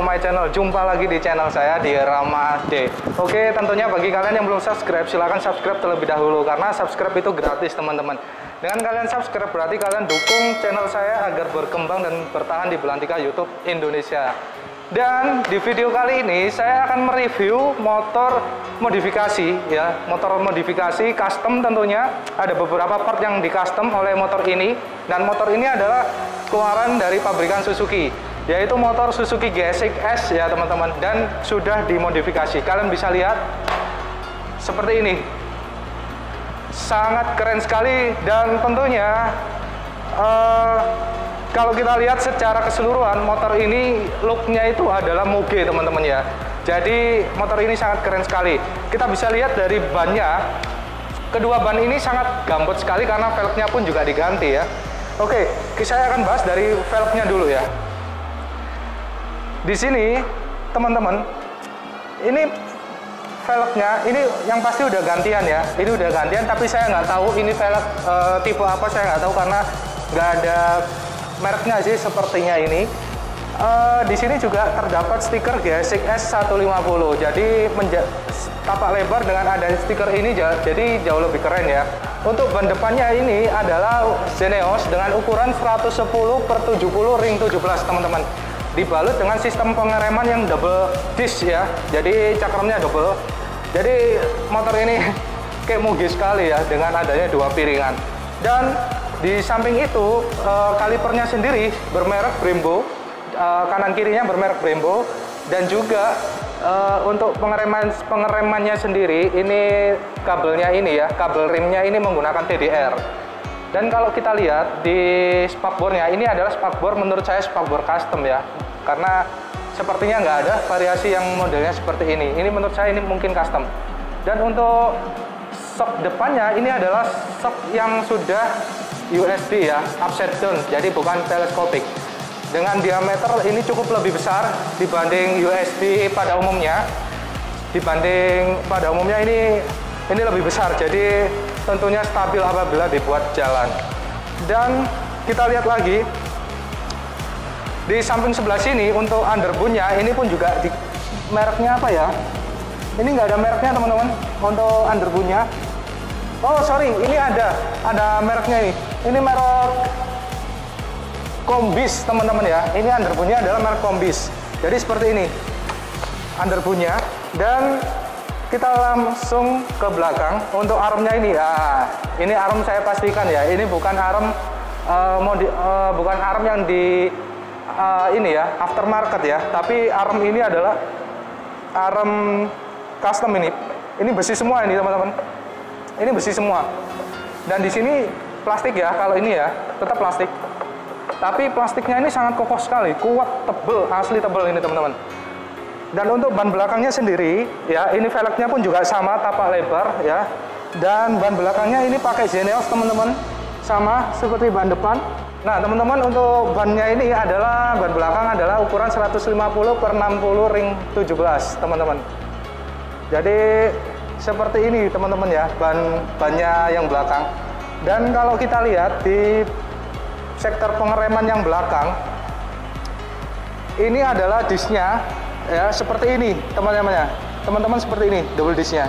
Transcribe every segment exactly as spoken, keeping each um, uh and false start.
to my channel. Jumpa lagi di channel saya di Rama D. Oke, tentunya bagi kalian yang belum subscribe, silahkan subscribe terlebih dahulu karena subscribe itu gratis teman-teman. Dengan kalian subscribe berarti kalian dukung channel saya agar berkembang dan bertahan di belantika YouTube Indonesia. Dan di video kali ini saya akan mereview motor modifikasi ya, motor modifikasi custom tentunya. Ada beberapa part yang di custom oleh motor ini, dan motor ini adalah keluaran dari pabrikan Suzuki, yaitu motor Suzuki G S X ya teman-teman, dan sudah dimodifikasi. Kalian bisa lihat seperti ini. Sangat keren sekali, dan tentunya uh, kalau kita lihat secara keseluruhan, motor ini looknya itu adalah moge teman-teman ya. Jadi motor ini sangat keren sekali. Kita bisa lihat dari bannya, kedua ban ini sangat gambut sekali karena velgnya pun juga diganti ya. Oke, saya akan bahas dari velgnya dulu ya. Di sini teman-teman, ini velgnya ini yang pasti udah gantian ya. Ini udah gantian, tapi saya nggak tahu ini velg e, tipe apa, saya nggak tahu karena nggak ada mereknya sih sepertinya ini. Uh, di sini juga terdapat stiker G S X seratus lima puluh. Jadi tapak lebar dengan adanya stiker ini jadi jauh lebih keren ya. Untuk ban depannya ini adalah Zeneos dengan ukuran seratus sepuluh per tujuh puluh ring tujuh belas teman-teman. Dibalut dengan sistem pengereman yang double disc ya. Jadi cakramnya double. Jadi motor ini kayak moge sekali ya dengan adanya dua piringan. Dan di samping itu, uh, kalipernya sendiri bermerek Brembo, uh, kanan kirinya bermerek Brembo, dan juga uh, untuk pengereman pengeremannya sendiri ini kabelnya ini ya, kabel rimnya ini menggunakan T D R. Dan kalau kita lihat di spakbornya, ini adalah spakbor menurut saya spakbor custom ya, karena sepertinya nggak ada variasi yang modelnya seperti ini. Ini menurut saya ini mungkin custom. Dan untuk shock depannya ini adalah shock yang sudah U S D ya, upside down, jadi bukan teleskopik. Dengan diameter ini cukup lebih besar dibanding U S D pada umumnya. Dibanding pada umumnya ini ini lebih besar, jadi tentunya stabil apabila dibuat jalan. Dan kita lihat lagi di samping sebelah sini untuk underbootnya ini pun juga di, mereknya apa ya? Ini nggak ada mereknya teman-teman untuk underbootnya. Oh sorry, ini ada, ada mereknya ini. Ini merek Kombis teman-teman ya. Ini underbootnya adalah merek Kombis. Jadi seperti ini underbootnya. Dan kita langsung ke belakang untuk armnya ini. Nah, ini arm saya pastikan ya. Ini bukan arm uh, modi, uh, bukan arm yang di uh, ini ya aftermarket ya. Tapi arm ini adalah arm custom ini. Ini besi semua ini teman-teman. Ini besi semua. Dan di sini plastik ya, kalau ini ya, tetap plastik. Tapi plastiknya ini sangat kokoh sekali, kuat, tebel, asli tebel ini teman-teman. Dan untuk ban belakangnya sendiri, ya ini velgnya pun juga sama, tapak lebar ya. Dan ban belakangnya ini pakai Zeneos teman-teman, sama seperti ban depan. Nah teman-teman, untuk bannya ini adalah, ban belakang adalah ukuran seratus lima puluh per enam puluh ring tujuh belas teman-teman. Jadi seperti ini teman-teman ya, ban bannya yang belakang. Dan kalau kita lihat di sektor pengereman yang belakang, ini adalah disknya ya seperti ini teman-teman ya, teman-teman seperti ini double disknya.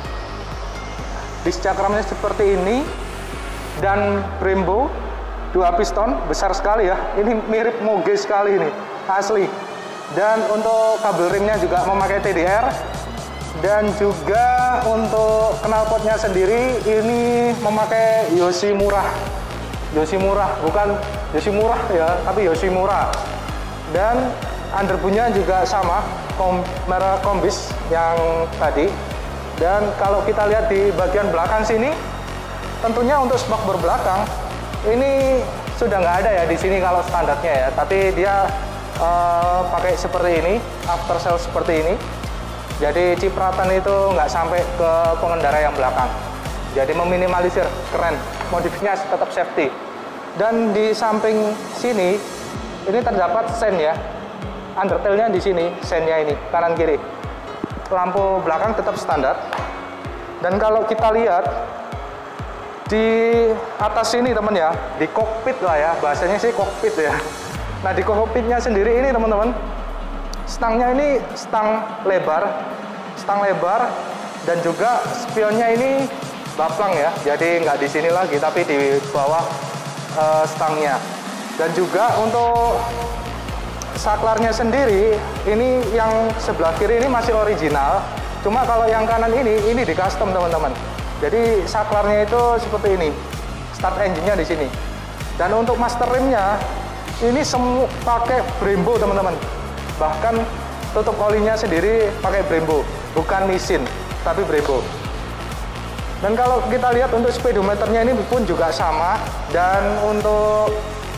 Disk cakramnya seperti ini, dan Brembo dua piston besar sekali ya. Ini mirip moge sekali ini, asli. Dan untuk kabel rimnya juga memakai T D R. Dan juga untuk knalpotnya sendiri ini memakai Yoshimura. Yoshimura, bukan Yoshimura ya, tapi Yoshimura. Dan underbootnya juga sama, kom, merek Kombis yang tadi. Dan kalau kita lihat di bagian belakang sini, tentunya untuk spakbor belakang ini sudah nggak ada ya di sini kalau standarnya ya. Tapi dia uh, pakai seperti ini, after sale seperti ini. Jadi cipratan itu nggak sampai ke pengendara yang belakang. Jadi meminimalisir, keren. Modifnya tetap safety. Dan di samping sini ini terdapat sen ya. Undertailnya di sini, sennya ini kanan kiri. Lampu belakang tetap standar. Dan kalau kita lihat di atas sini teman ya, di kokpit lah ya, bahasanya sih kokpit ya. Nah di kokpitnya sendiri ini teman-teman, Stangnya ini stang lebar, stang lebar, dan juga spionnya ini baplang ya. Jadi nggak di sini lagi, tapi di bawah uh, stangnya. Dan juga untuk saklarnya sendiri, ini yang sebelah kiri ini masih original. Cuma kalau yang kanan ini, ini di custom teman-teman. Jadi saklarnya itu seperti ini, start engine-nya di sini. Dan untuk master rim-nya, ini semua pakai Brembo teman-teman. Bahkan tutup olinya sendiri pakai Brembo, bukan mesin, tapi Brembo. Dan kalau kita lihat untuk speedometernya ini pun juga sama. Dan untuk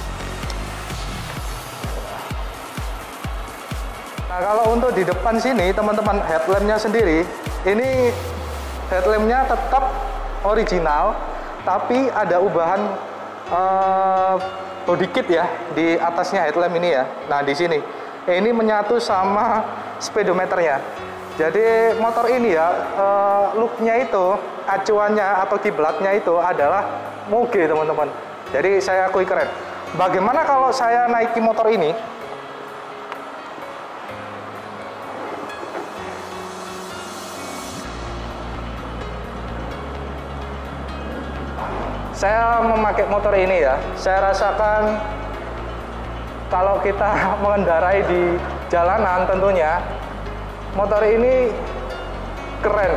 nah kalau untuk di depan sini teman-teman, headlampnya sendiri, ini headlampnya tetap original, tapi ada ubahan uh, body kit ya di atasnya headlamp ini ya. Nah di sini ini menyatu sama speedometernya. Jadi motor ini ya, uh, looknya itu, acuannya atau kiblatnya itu adalah moge teman-teman. Jadi saya akui keren. Bagaimana kalau saya naiki motor ini? Saya memakai motor ini ya, saya rasakan kalau kita mengendarai di jalanan tentunya motor ini keren.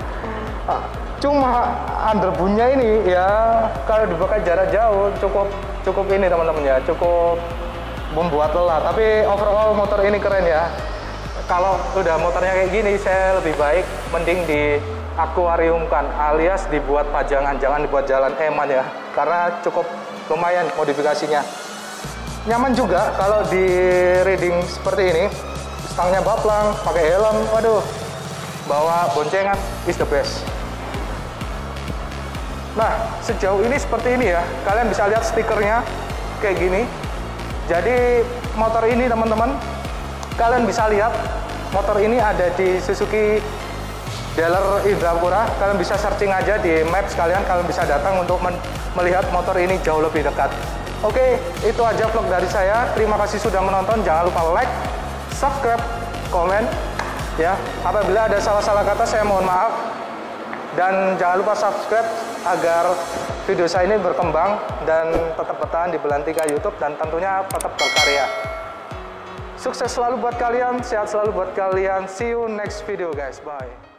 Cuma underbootnya ini ya kalau dipakai jarak jauh cukup cukup ini teman-teman ya, cukup membuat lelah. Tapi overall motor ini keren ya. Kalau udah motornya kayak gini, saya lebih baik mending di akuariumkan, alias dibuat pajangan, jangan dibuat jalan eman ya, karena cukup lumayan modifikasinya. Nyaman juga kalau di riding seperti ini, stangnya baplang, pakai helm, waduh, bawa boncengan is the best. Nah, sejauh ini seperti ini ya, kalian bisa lihat stikernya kayak gini. Jadi motor ini teman-teman, kalian bisa lihat motor ini ada di Suzuki dealer Indrapura. Kalian bisa searching aja di Maps kalian, kalian bisa datang untuk melihat motor ini jauh lebih dekat. Oke, itu aja vlog dari saya. Terima kasih sudah menonton. Jangan lupa like, subscribe, komen ya. Apabila ada salah-salah kata saya mohon maaf. Dan jangan lupa subscribe agar video saya ini berkembang dan tetap bertahan di Belantika YouTube dan tentunya tetap berkarya. Sukses selalu buat kalian, sehat selalu buat kalian. See you next video guys. Bye.